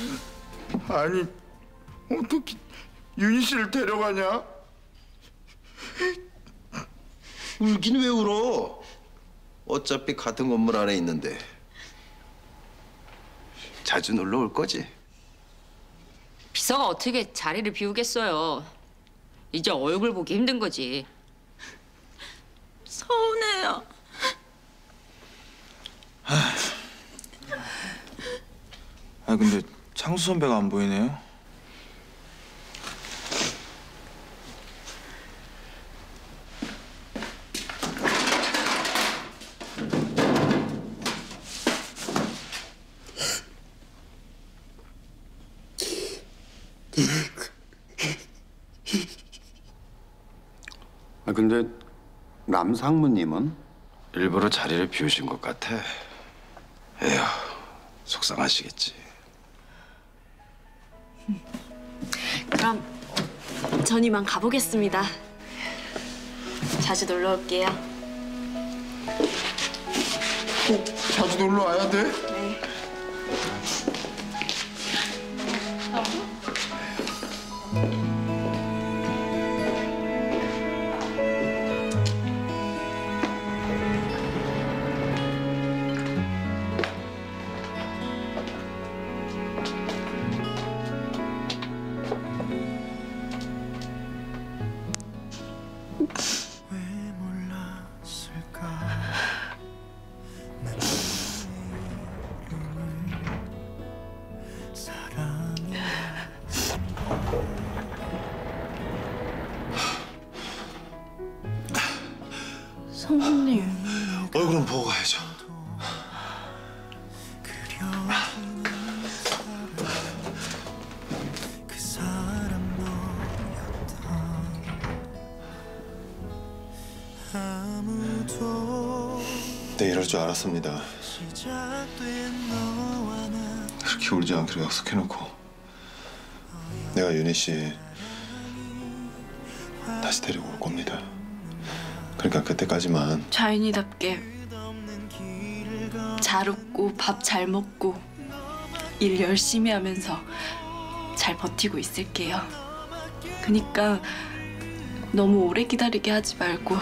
아니 어떻게 윤희 씨를 데려가냐? 울긴 왜 울어? 어차피 같은 건물 안에 있는데. 자주 놀러 올 거지? 비서가 어떻게 자리를 비우겠어요. 이제 얼굴 보기 힘든 거지. 서운해요. 아 근데 창수 선배가 안 보이네요. 아 근데 남상무님은? 일부러 자리를 비우신 것 같아. 에휴, 속상하시겠지. 그럼 전 이만 가보겠습니다. 자주 놀러 올게요. 꼭 자주 놀러 와야 돼? 네. 성우님. 얼굴은 보고 가야죠. 네, 이럴 줄 알았습니다. 그렇게 울지 않기로 약속해놓고 내가 윤희 씨 다시 데리고 올 겁니다. 그러니까 그때까지만 자인이답게 잘 웃고 밥 잘 먹고 일 열심히 하면서 잘 버티고 있을게요. 그니까 너무 오래 기다리게 하지 말고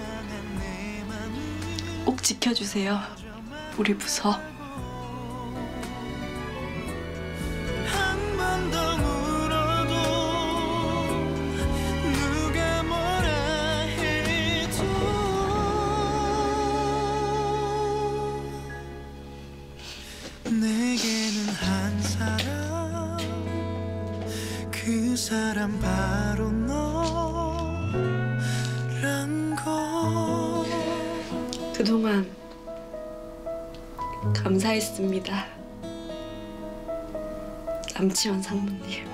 꼭 지켜주세요. 우리 부서. 내게는 한 사람, 그 사람 바로 너란 거. 그동안 감사했습니다. 남치원 상무님.